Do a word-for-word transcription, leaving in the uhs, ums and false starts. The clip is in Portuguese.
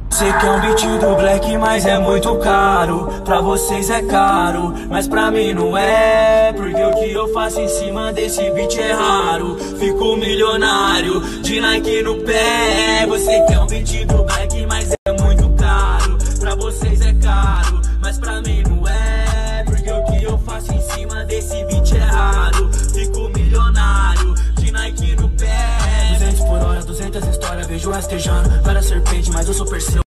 Sei que é um beat do Black, mas é muito caro. Pra vocês é caro, mas pra mim não é. Porque o que eu faço em cima desse beat é raro. Fico milionário, de Nike no pé. Você quer um beat do Black, mas é muito caro. Pra vocês é caro, mas pra mim não é. Porque o que eu faço em cima desse beat é raro. Fico milionário, de Nike no pé. Duzentos por hora, duzentas histórias, vejo rastejando. Várias serpentes, mas eu sou Perseu.